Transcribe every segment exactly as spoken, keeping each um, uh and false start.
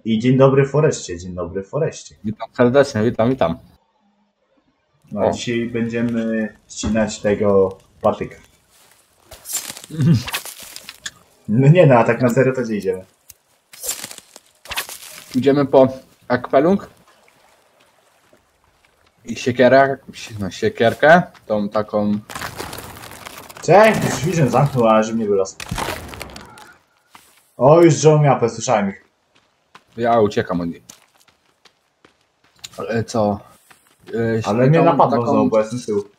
I dzień dobry Foreście, dzień dobry Foreście. Witam serdecznie, witam, witam. No a dzisiaj będziemy ścinać tego patyka. No nie no, a tak na serio to gdzie idziemy? Idziemy po akwelung i siekierę, no siekierkę, tą taką... Cześć, drzwi żem zamknął, ale żebym nie wylazł. O, już drzewo miapę, słyszałem ich. Ja uciekam od niej. Ale co? Yy, Ale mnie tą napadną taką znowu, bo jestem z tyłu.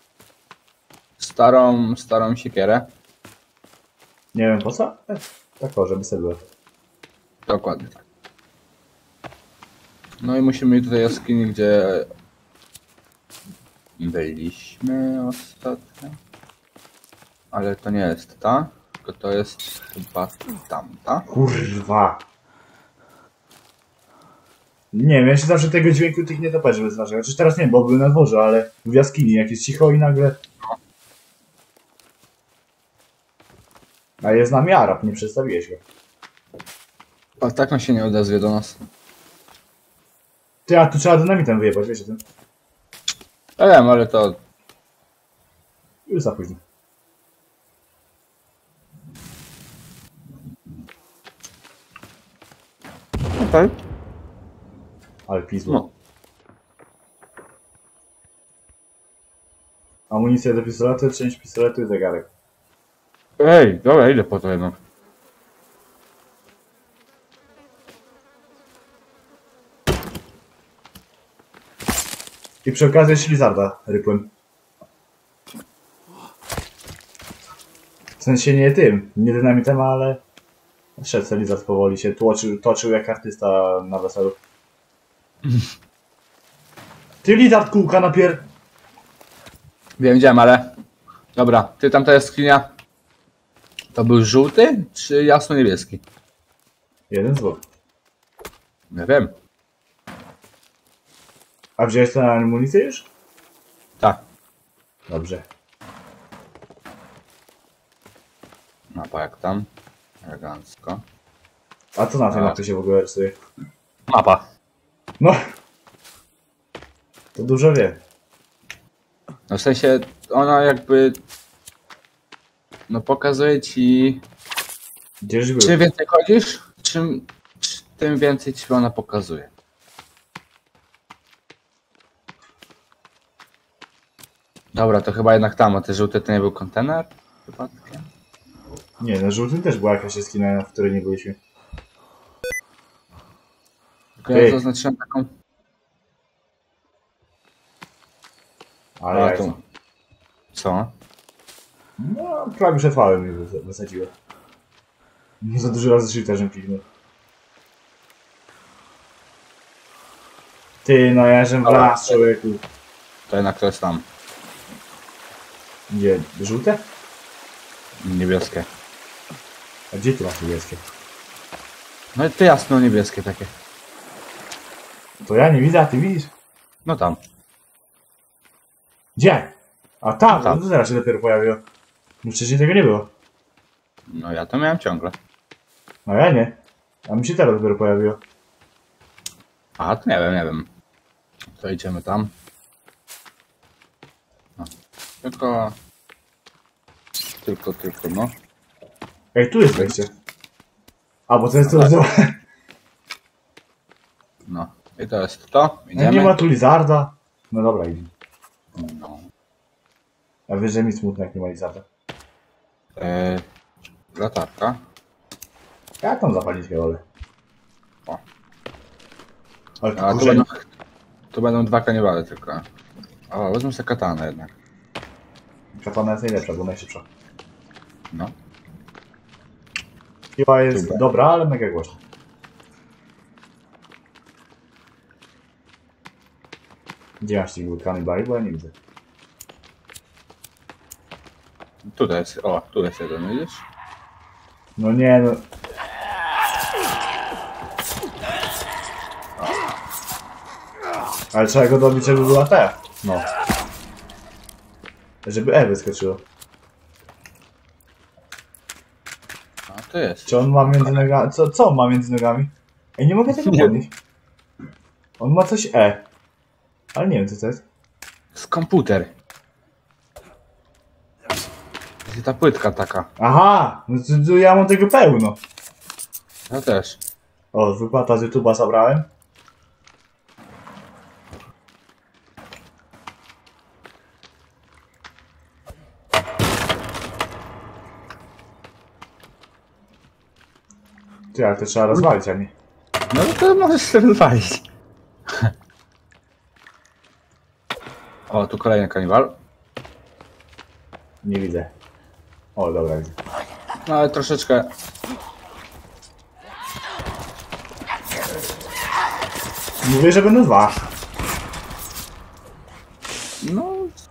Starą, starą siekierę. Nie wiem po co? Tak, tak o, żeby sobie było. Dokładnie tak. No i musimy iść do tej jaskini, gdzie byliśmy ostatnio. Ale to nie jest ta, tylko to jest chyba tamta. Kurwa. Nie wiem, ja się zawsze tego dźwięku tych nietoperzy wyznaczam. Chociaż teraz nie, bo był na dworze, ale w jaskini jak jest cicho i nagle... A jest z nami Arab, nie przedstawiłeś go. A tak on się nie odezwie do nas. Ty, a tu trzeba dynamitem wyjebać, wiesz o tym? Ja wiem, ale to... Już za późno. Okej. Ale pizło. No. Amunicja do pistoletu, część pistoletu i zegarek. Ej, dobra, idę po to jednak. I przy okazji jeszcze lizarda rypłem. W sensie nie tym, nie dynamitem, ale... Szedł se lizard powoli, się tłoczył, toczył jak artysta na weselu. Ty lizard kółka napier... Wiem, wiem, ale... Dobra, ty tamta jaskinia... To był żółty, czy jasno-niebieski? Jeden złot. Nie wiem. A wziąłeś tę amunicję już? Tak. Dobrze. Mapa jak tam. Elegancko. A co na tej A. mapie się w ogóle rysuje? Mapa. No! To dużo wie. No w sensie, ona jakby... No pokazuje ci... Gdzieś był. Czym więcej chodzisz, czym... tym więcej ci ona pokazuje. Dobra, to chyba jednak tam, a te żółte to nie był kontener? Przypadkiem? Nie, na żółtym też była jakaś jaskina, w której nie byliśmy. Tylko Ej. ja zaznaczyłem taką... Ale A, ja tu. Co? No, prawie przetrwałem mi wys- wysadziło. Za dużo razy shifterzem kliknął. Ty, no ja żem w Dobra. las, człowieku. To jednak to jest tam. Gdzie? Żółte? Niebieskie. A gdzie ty masz niebieskie? No i to jasno-niebieskie takie. To ja nie widzę, a ty widzisz? No tam. Gdzie? A tam, Tam. no to zaraz się dopiero pojawiło. No wcześniej tego nie było. No ja to miałem ciągle. A ja nie. A mi się teraz dopiero pojawiło. A, to nie wiem, nie wiem. To idziemy tam. No. Tylko... Tylko, tylko, no. Ej, tu jest wejście. A, bo to jest to... to... No. I to jest to. No, Idziemy. nie ma tu lizarda. No dobra, idzie. No. A wiesz, że mi smutno, jak nie ma lizarda. Yy, latarka. Jak tam zapalić wolę? O. Ale to A tu kurzenie. będą, tu będą dwa kanibale tylko. O, wezmę sobie katanę jednak. Katana jest najlepsza, bo najszybsza. No. Chyba jest Super. dobra, ale mega głośna. Gdzie masz tych kanibali, bo ja nie widzę. Tutaj jest, o, tu jest jeden, widzisz? No nie, no... Ale trzeba go dobić, żeby była T. No. Żeby E wyskoczyło. A, to jest. Czy on ma między nogami... Co, co on ma między nogami? Ej, nie mogę tego Nie. podnieść. On ma coś E. Ale nie wiem co to jest. Z komputer. Jest ta płytka taka. Aha! No to, to ja mam tego pełno. Ja też. O, wypłata z YouTube'a zabrałem. Ty, ale to trzeba rozwalić, a nie. No to możesz sobie rozwalić. O, tu kolejny kanibal. Nie widzę. O, dobra, widzę. No ale troszeczkę. Mówię, że będą dwa. No.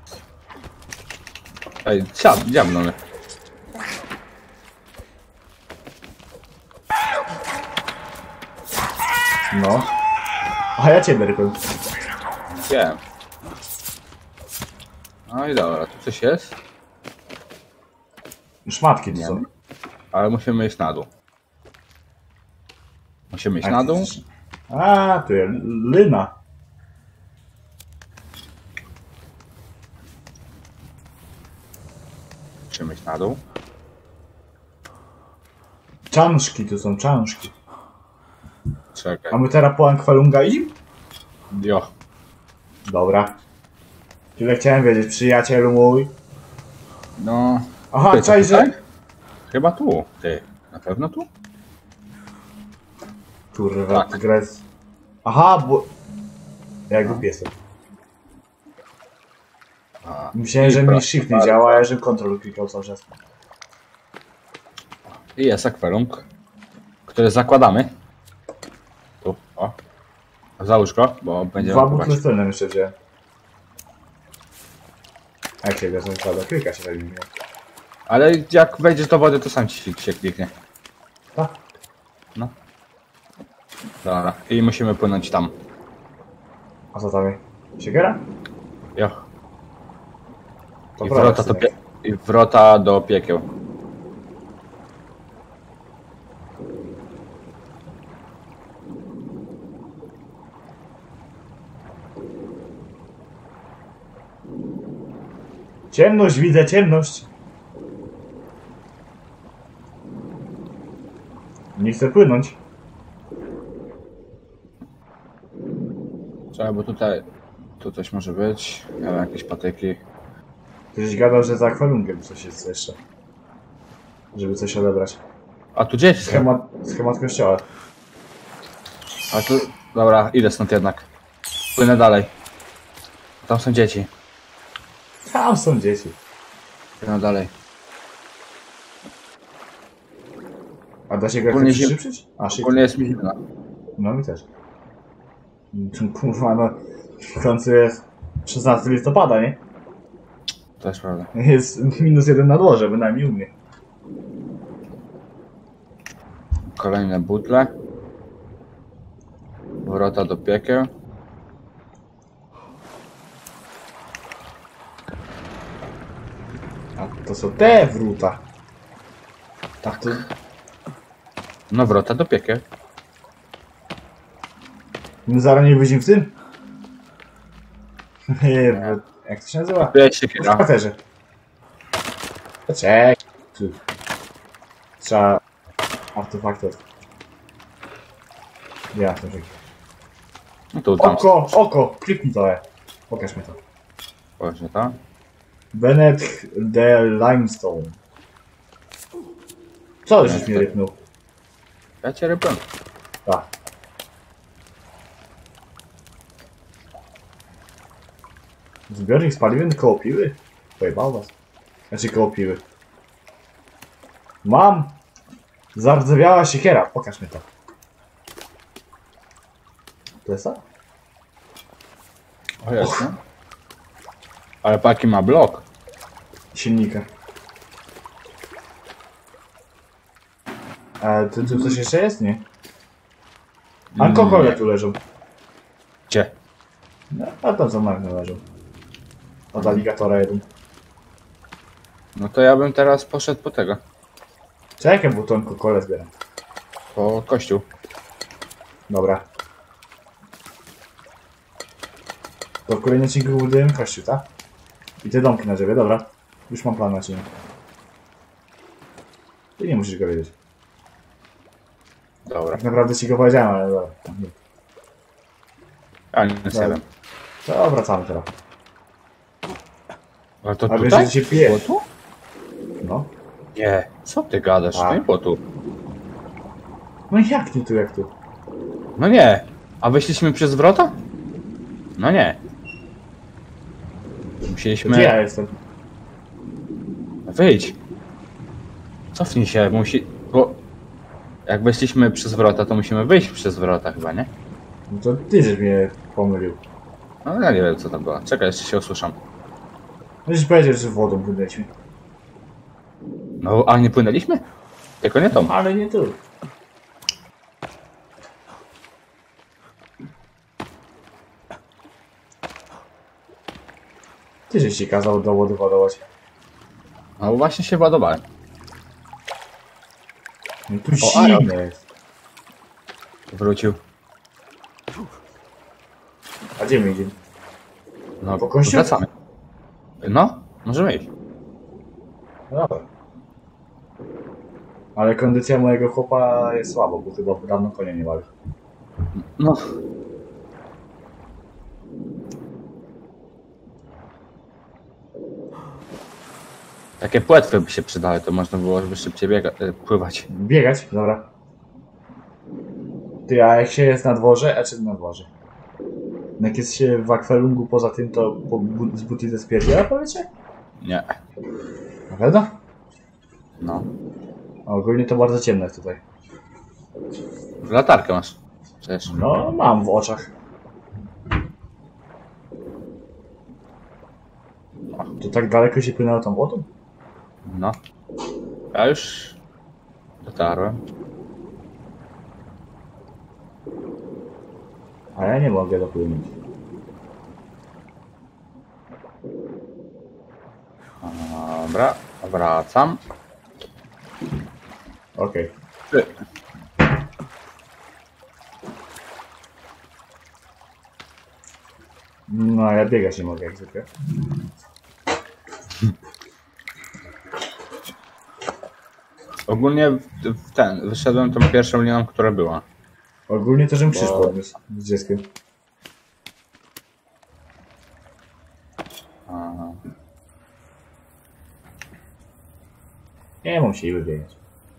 Ej, siad, dziabnął. No. A ja cię derpę. Wiem. No i dobra, tu coś jest. Szmatki tu Nie są. wiem. Ale musimy iść na dół. Musimy iść A, na dół. A, tu jest lyna. Musimy iść na dół. Czanszki tu są, czanszki. Czekaj. A my teraz po Ankwalunga idziemy? Jo. Dobra. Tyle chciałem wiedzieć, przyjacielu mój. No. Aha, Ty, co czaj, że... tutaj? Chyba tu. Ty. Na pewno tu? Kurwa, Tak. gra jest... Aha, bo... Jak głupi jestem. A, Myślałem, i że mi proszę shift nie bardzo. działa, a ja że kontrol klikał cały czas. I jest akwarium, który zakładamy. Tu, o. Załóż go, bo będziemy Dwa próbować. butle tylne jeszcze wziąłem. A jak się bierze, trzeba klika się tak nie. Ale jak wejdziesz do wody, to sam ci się kliknie. Tak? No. Dobra. I musimy płynąć tam. A co tam jest? Siekiera? Jo. To I prawda, wrota, do synek. pie... I wrota do piekieł. Ciemność, widzę ciemność. Nie chcę płynąć. Trzeba, bo tutaj... Tu coś może być. Ja mam jakieś patyki. Ktoś gadał, że za akwariungiem coś jest jeszcze. Żeby coś odebrać. A tu dzieci są. Schemat, schemat kościoła. A tu... Dobra, idę stąd jednak. Płynę dalej. Tam są dzieci. Tam są dzieci. Płynę dalej. A da się go Ogólnie jakoś zim- szybcić? A, szybciej. Ogólnie jest mi zimno. No mi też. Kurwa, no w końcu jest szesnastego listopada, nie? To jest prawda. Jest minus jeden na dworze, bynajmniej u mnie. Kolejne butle. Wrota do piekieł. A to są te wróta. Tak to... No wrota do piekieł. My zaraz nie wyjdziemy w tym? Nie, bo... Jak to się nazywa? Tu jest W siekiera. kwaterze. Czekaj. Tu. Trzeba... Artefaktów. Ja, to czekaj. No tu, tam. Oko, oko! Kliknij to, e. Pokaż mi to. Właśnie tak. Bennett the Limestone. Co żeś mnie rypnął? Ja cię rybię. Tak. Zbiornik spaliwny koło piły? Pojebał was. Znaczy koło piły. Mam! Zardzewiała siekiera. Pokaż mi to. To jest to? O jest, no. Ale paki ma blok. Silnika. A tu, tu coś jeszcze jest? Nie? Alkohole Nie. tu leżą. Gdzie? No, a tam za marne leżą. Od aligatora jeden. No to ja bym teraz poszedł po tego. Czekaj, bo tą Coca-Colę zbieram. Po kościół. Dobra. To w kolejnym odcinku budujemy kościół, tak? I te domki na drzewie, dobra. Już mam plan na ciebie. Ty nie musisz go wiedzieć. Dobra. Tak naprawdę ci go powiedziałem, ale dobra. A nie wiem. To wracamy teraz. Ale to A wiesz, tutaj? że się pije. Było tu? No. Nie. Co ty gadasz? A. To nie było tu. No i jak nie tu, jak tu? No nie. A weszliśmy przez wrota? No nie. Musieliśmy... Gdzie ja jestem? Wyjdź. Cofnij się, musi... Bo... Jak weszliśmy przez wrota, to musimy wyjść przez wrota chyba, nie? No to ty, żeś mnie pomylił. No ja nie wiem co tam było. Czekaj, jeszcze się usłyszam. Możesz powiedzieć, że wodą płynęliśmy. No, a nie płynęliśmy? Tylko nie tą. Ale nie tu. Ty żeś ci kazał do wody ładować. No właśnie się ładowałem. No tu O, Aaron. zimno jest. Wrócił. A gdzie my idziemy? No, Po kościół? wracamy. No, możemy iść. No dobra. Ale kondycja mojego chłopa jest słaba, bo chyba dawno konia nie bawi. No. Takie płetwy by się przydały, to można było żeby szybciej biega, y, pływać. Biegać? Dobra. Ty, a jak się jest na dworze, a czy na dworze? Jak jest się w akwalungu poza tym, to po, bu, z buty ze spierdziela, powiecie? Nie. Na pewno? No. A ogólnie to bardzo ciemno jest tutaj. Latarkę masz. Przecież. No, mam w oczach. To tak daleko się płynęło tą wodą? No. Ja już dotarłem. A ja nie mogę dopłynąć. Dobra, wracam. Okej. Ty. No, a ja biegać nie mogę jak zwykle. Ogólnie w, w ten, wyszedłem tą pierwszą liną, która była. Ogólnie to, żebym krzyż Bo- podniósł z dzieckiem. A, Nie mam siły biegać.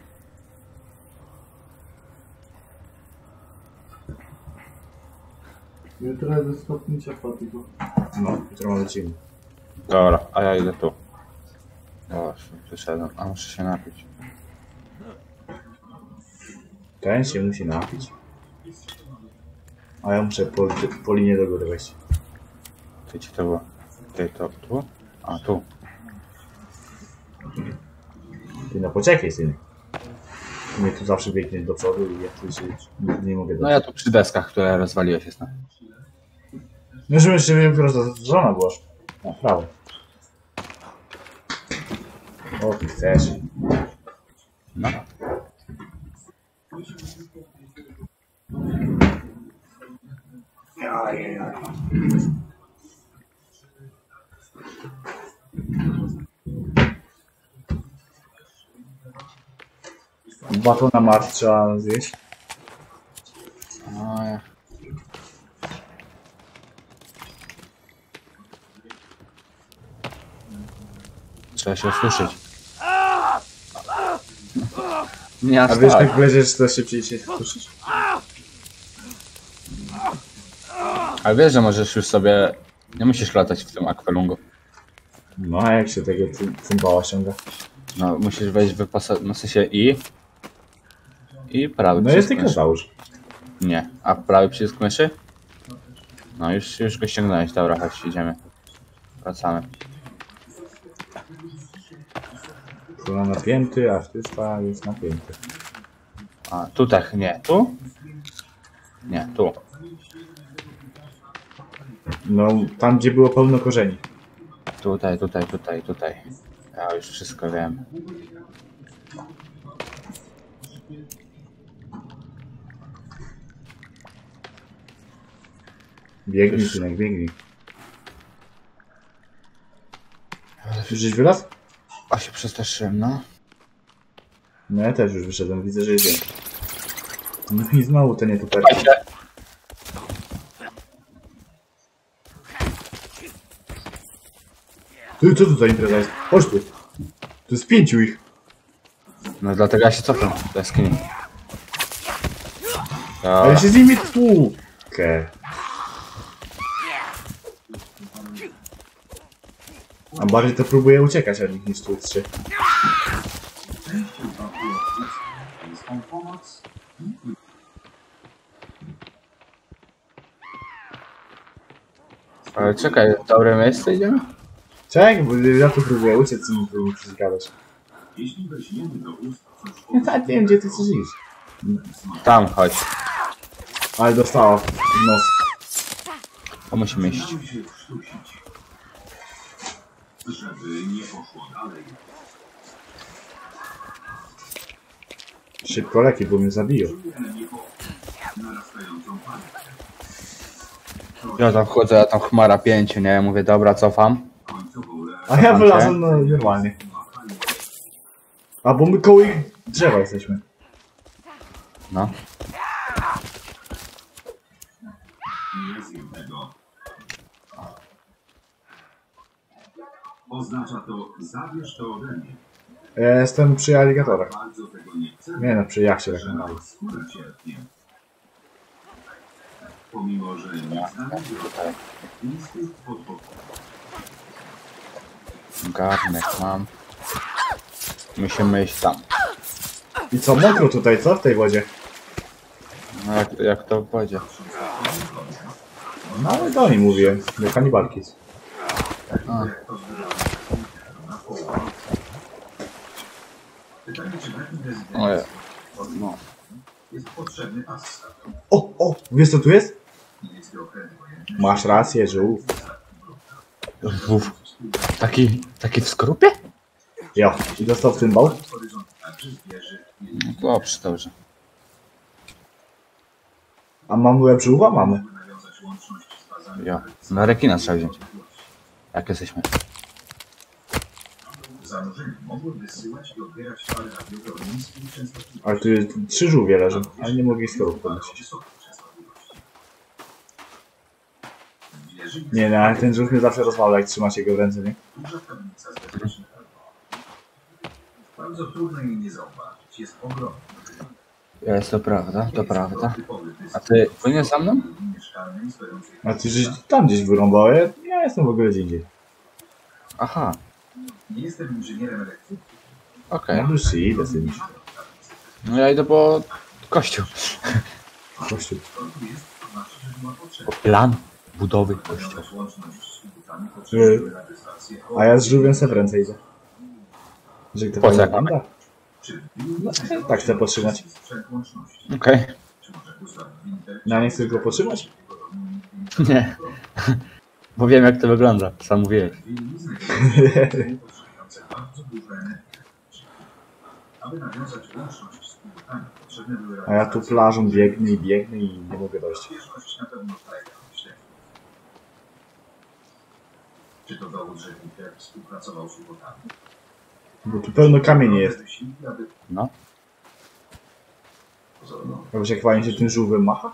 Jutro ze stopni ciepła tylko. No, jutro mamy zimno. dobra, a ja idę tu. Właśnie, przyszedłem, a muszę się napić. Ten się musi napić. A ja muszę po, po linie do góry wejść. Ty ci to było? Ty to tu? A tu. Ty no poczekaj, synek. Mnie tu zawsze biegniesz do przodu i ja tu się nie, nie mogę No dać. ja tu przy deskach, które rozwaliłeś jestem. No żebym jeszcze wiem, która to żona była. Na prawo. O, ty chcesz. No. Ajajaj. Batona Mart trzeba zjeść. No, ja. Trzeba się usłyszeć. Nie aż A wiesz, tak. jak leżysz, to szybciej się słyszysz? Ale wiesz, że możesz już sobie... Nie musisz latać w tym akwalungu. No, a jak się tego cymbała ściąga? No, musisz wejść w wyposa... No w sensie i... I prawy No jest przycisk tylko myszy. załóż. Nie. A prawy przycisk myszy? No już, już go ściągnąłeś. Dobra, chodź, idziemy. Wracamy. Tu mam napięty, artysta jest napięty. A, tutaj, nie. Tu? Nie, tu. No, tam gdzie było pełno korzeni. Tutaj, tutaj, tutaj, tutaj. Ja już wszystko wiem. Biegnij, Już. synek, biegnij. Już gdzieś wylazł? A się przestraszyłem, no. No ja też już wyszedłem, widzę, że jedzie. No i znowu to nie tu Trzymaj się. Ty, co tu za impreza jest? Chodź tu. Tu jest pięciu ich. No dlatego ja się cofam do jaskini. A ja Dobra. się z nimi tłukę. A bardziej to próbuję uciekać od nich niż tłuc się. Ale czekaj, w dobre miejsce idziemy? Czekaj, bo ja tu próbuję uciec i mi tu nie przeszkadzać. Ja tak wiem, gdzie ty chcesz iść. Tam, chodź. Ale dostała w nos. To musimy iść. Szybko leki, bo mnie zabiją. Ja tam wchodzę, ja tam chmara pięciu, nie? Mówię, dobra, cofam. A ja wylazłem no, normalnie. A bo my koło ich drzewa jesteśmy. No. Oznacza to, zabierz to ode mnie. Ja jestem przy aligatorach. Bardzo tego nie chcę, Nie no, przy jachcie tak że naprawdę. nawet skóra cierpnie. Pomimo, że nic na mnie instynkt podpowiedzi. Garnek mam. Musimy iść tam. I co, mokro tutaj, co? W tej wodzie? No jak, jak to w wodzie. No ale do niej mówiłem, do kanibalki. A. Pytanie, czy w takim rezydencji Oje. No. jest potrzebny pas startu. O, o, wiesz co tu jest? Niemieckie okręty wojenne Masz rację, żółw. Uf. Taki, taki w skorupie? Jo, i dostał w cymbał. horyzont także zwierzy No dobrze, dobrze. A mamy łeb żółwa? Mamy. nawiązać łączność z bazami. Ja. Na rekina trzeba wziąć. Jak jesteśmy? Zanurzenie mogły wysyłać i odbierać fale radiowe o niskiej częstotliwości. Ale tu jest trzy żółwie leżą, ale nie mogli skorów podnosić. Wysokiej częstotliwości. Wieży Nie no, ale ten żółw mnie zawsze rozwala, jak trzymacie go w ręce, nie? duża tablica z bezpiecznych karbonów. Bardzo trudno jej nie zauważyć. Jest ogromna. Jest to prawda, to prawda. Typowy dysk A ty płyniesz za mną? mieszkalnej stojącej A ty żeś tam gdzieś wyrąbał, ja, ja jestem w ogóle gdzie indziej. Aha, Nie jestem inżynierem elektryki. okej. No już idę sobie. No ja idę po kościół. Kościół. To tu jest, to znaczy, że była potrzeba. Plan budowy kościoła. Nawiązać łączność z kubutami Y, potrzebujemy radiostację. A ja z żółwiem se w ręce idę. Że to Po co, fajnie jak wygląda. Czy No, tak chcę podtrzymać. sprzęt łączności? Okej. Czy może Gustaw Winter? No nie chcesz go podtrzymać? Nie. Bo wiem jak to wygląda, sam mówiłeś. Potrzebujące bardzo dużo energii. Aby nawiązać łączność z kubutami, potrzebne były A ja tu plażą biegnę i biegnę i nie mogę dojść. Świeżość na pewno polega na myśleniu. Czy to dowód, że Winter współpracował z kubotami? Bo tu pełno kamieni jest. Wysiłki, aby No. pozorno. A wiesz jak fajnie się tym żółwem macha?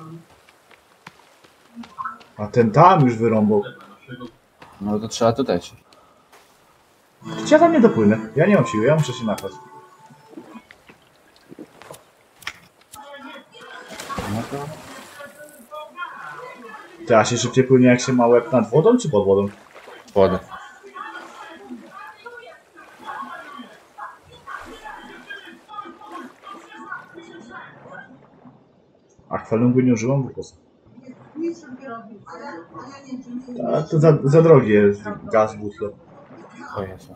A ten tam już wyrąbał. No to trzeba tutaj iść. Ja tam nie dopłynę. Ja nie mam siły, ja muszę się napać. No to... Ty, a się szybciej płynie jak się ma łeb nad wodą czy pod wodą? Wodę. Akwalungu nie użyłam po prostu. A to za, za drogi jest gaz w butle. O Jezu.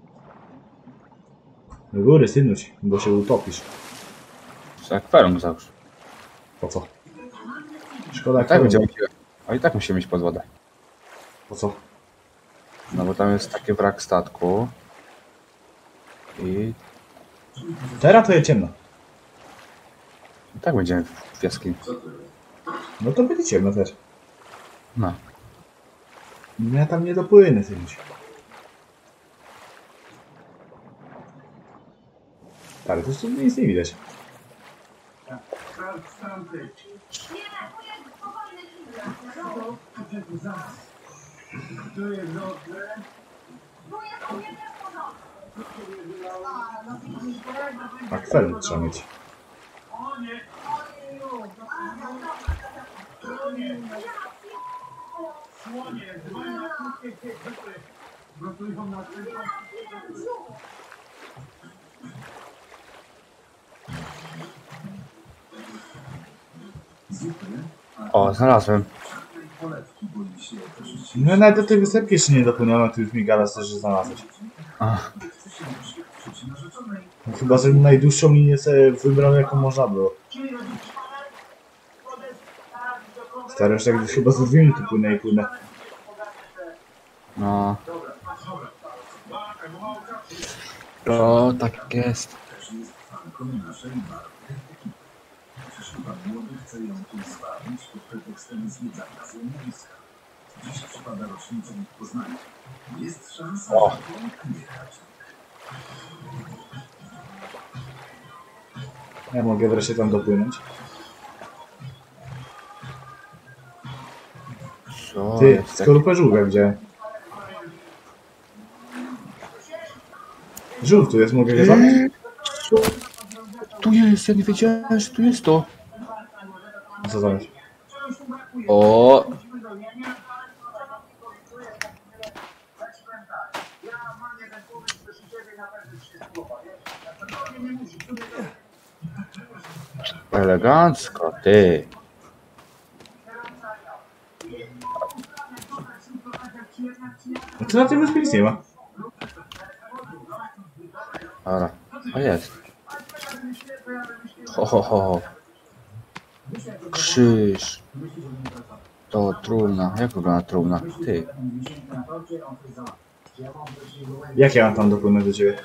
Do góry synuć, bo się utopisz. Co akwarung załóż. Po co? Szkoda I tak akwalungu. będziemy musieli... O i tak musimy iść pod wodę. Po co? No bo tam jest taki wrak statku. I... Teraz to jest ciemno. I tak będziemy w jaskini. No to będzie ciemno też. No. Ja tam nie dopłynę czymś. Ale to tu nic nie widać. Akwen trzeba mieć. O, znalazłem. No ja nawet do tej wysepki jeszcze nie dopłynąłem, ty już mi gadasz też, że znalazłeś. Ach, No, chyba, że najdłuższą linię sobie wybrał, jaką można było. Stary, już tak chyba z dwie minuty płynę i płynę. no. O, tak jest. Przyszła młody chce ją tu zwabić pod pretekstem zwiedzania złomowiska. Dziś przypada rocznica ich poznania. Jest szansa, O. że to nie jechać. Ja mogę wreszcie tam dopłynąć. Co Ty, jest tak- skorupę żółwia widziałem. Żółw tu jest, mogę go zabić? Tu jest, ja nie wiedziałem, że tu jest to. Co zabić? O, elegancko, ty. No to na tym wyspie nic nie ma. Dobra, o jest. Ho, ho, ho. Krzyż. To trumna. Jak wygląda trumna? Ty. Jak ja mam tam dopłynąć do ciebie?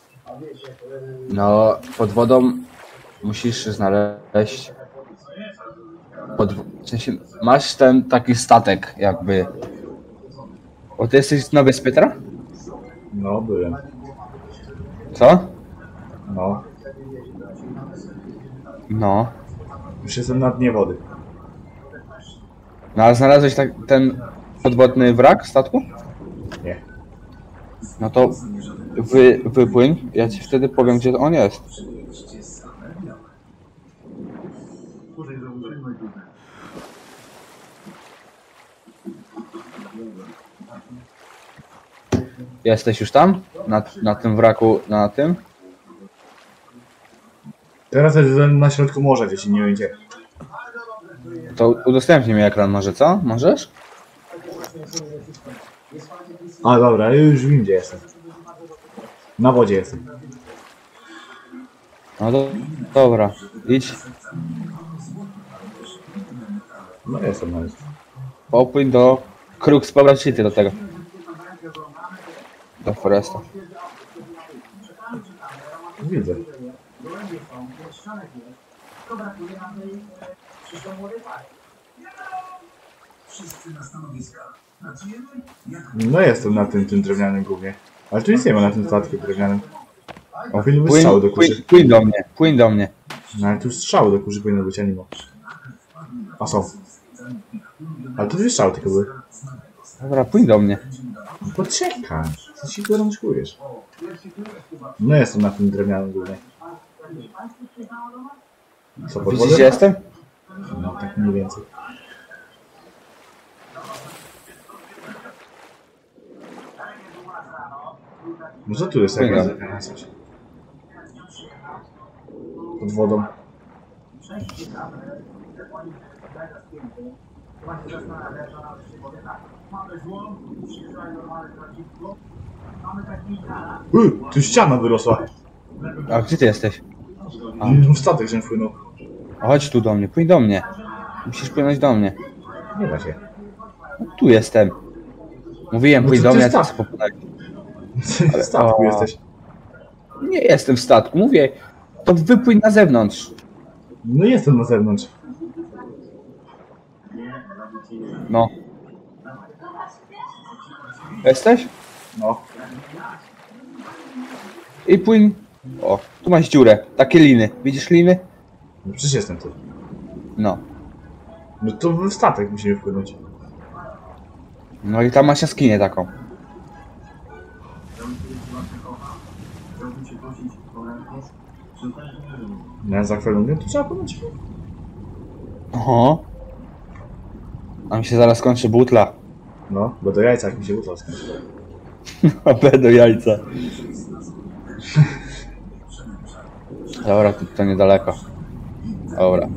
No, pod wodą musisz znaleźć. Pod, w sensie, masz ten taki statek, jakby. O, ty jesteś na wyspie teraz? No, byłem. Co? No. No. Już jestem na dnie wody. No, ale znalazłeś tak, ten podwodny wrak statku? Nie. No to wy, wypłyń, ja ci wtedy powiem, gdzie on jest. Jesteś już tam? Na, na tym wraku, na tym? Teraz jestem na środku morza, gdzieś nie wiem gdzie. To udostępnij mi ekran może, co? Możesz? A dobra, już wiem gdzie jestem. Na wodzie jestem. No do, dobra, idź, No jestem na wyspie. popłyń do Crux Power City, do tego. Do Foresta. Widzę. Wszyscy na stanowiskach. Pracujemy jak No jestem na tym, tym drewnianym głównie. Ale tu nic nie ma na tym statku drewnianym. O, powinny być Płyń, strzały do płyń, kurzy. płyń do mnie, płyń do mnie. No ale tu strzały do kurzy powinny być, a nie ma. A są. Ale tu dwie strzały tylko były. Dobra, płyń do mnie. Poczekaj. Co się gorączkujesz? No jestem na tym drewnianym głównie. Co, pod Widzisz, wodą? gdzie jestem? No tak mniej więcej. Może tu jest Płynę. jakaś coś. Pod wodą. Uy, tu ściana wyrosła. A gdzie ty jesteś? A. Mm, Statek żem wpłynął. Chodź tu do mnie, płyń do mnie. Musisz płynąć do mnie. Nie da się. Tu jestem. Mówiłem, No płyń to do ty mnie, jest a tak. ty popłynąć. W statku o. jesteś. Nie jestem w statku, mówię. To wypłyń na zewnątrz. No jestem na zewnątrz. No. Jesteś? No. I płyń. O, tu masz dziurę. Takie liny. Widzisz liny? No przecież jestem tu. No. No to w statek musimy wpłynąć. No i tam masz jaskinię taką. Na zakwelungiem to trzeba płynąć. Oho. A mi się zaraz kończy butla. No, bo do jajca jak mi się butla skończy. A będą jajca. Dobra, to, to niedaleko. Dobra.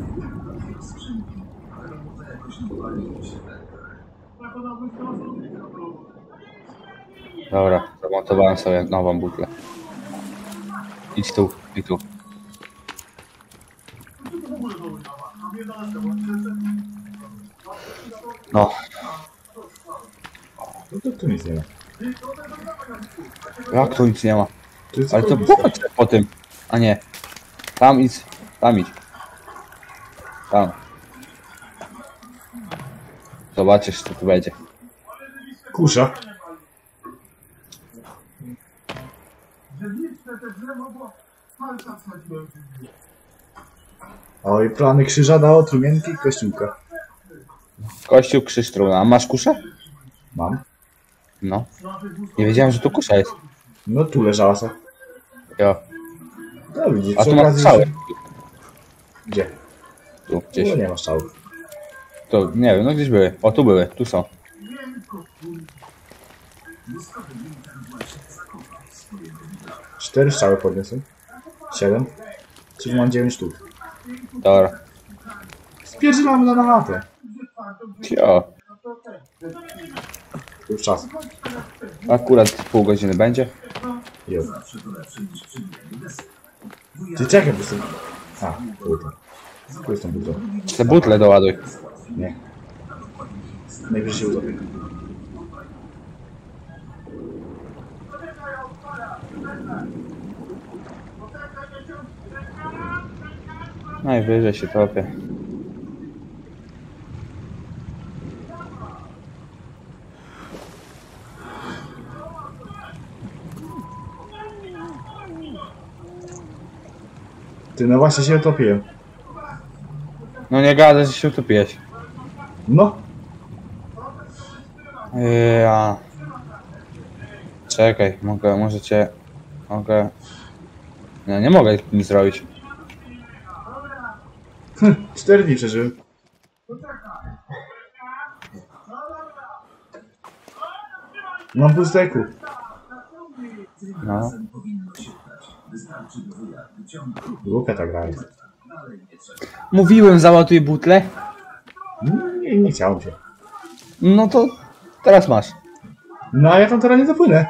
Dobra, zamontowałem sobie nową butlę. Idź tu, i tu. No, No to tu nic nie ma. jak tu nic nie ma? Tu jest Ale to tylko popatrz po tym. A nie. Tam idź, tam idź. Tam. Zobaczysz, co tu będzie. kusza. Oj, plany krzyża dało trumienki i kościółka. Kościół, krzyż, trumna. A masz kuszę? Mam. No. Nie wiedziałem, że tu kusza jest. No tu leżała se. Jo. No widzisz, A przy tu masz okazji, strzały. że- Gdzie? Tu, gdzieś. Tu nie ma strzałów. Tu, nie wiem, no gdzieś były. O, tu były, tu są. Cztery strzały podniosłem. Siedem. Czyli mam dziewięć sztuk. Dobra. Spierdzilamy na chatę. Jo. Już czas. Akurat pół godziny będzie. Jo. Ty czekaj, bo jestem... A, kurde. Tu jestem budzą. Te butle doładuj. Nie. Najwyżej się utopię. Najwyżej się topię. Ty, no właśnie się utopiłem. No nie gadaj, że się utopiłeś. No. Ja. Czekaj, mogę, może cię... Mogę... Nie, nie mogę nic zrobić. Cztery dni przeżyłem. Mam pół steku. No. Głupia ta gra jest. Mówiłem, załatuj butlę. Nie, nie chciałem się. No to teraz masz. No a ja tam teraz nie zapłynę.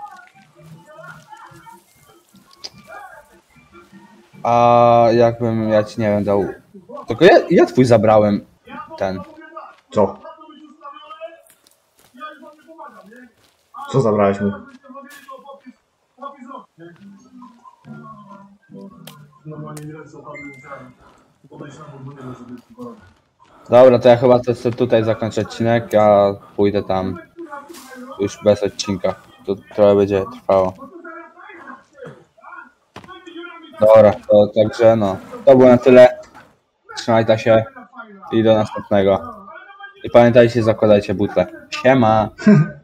A jakbym ja ci nie wiem dał. Tylko ja, ja twój zabrałem ten. Co? Co zabrałeś mu? Dobra, to ja chyba to sobie tutaj zakończę odcinek, ja pójdę tam już bez odcinka. To trochę będzie trwało. Dobra, to także no. To było na tyle. Trzymajcie się i do następnego. I pamiętajcie, zakładajcie butle. Siema!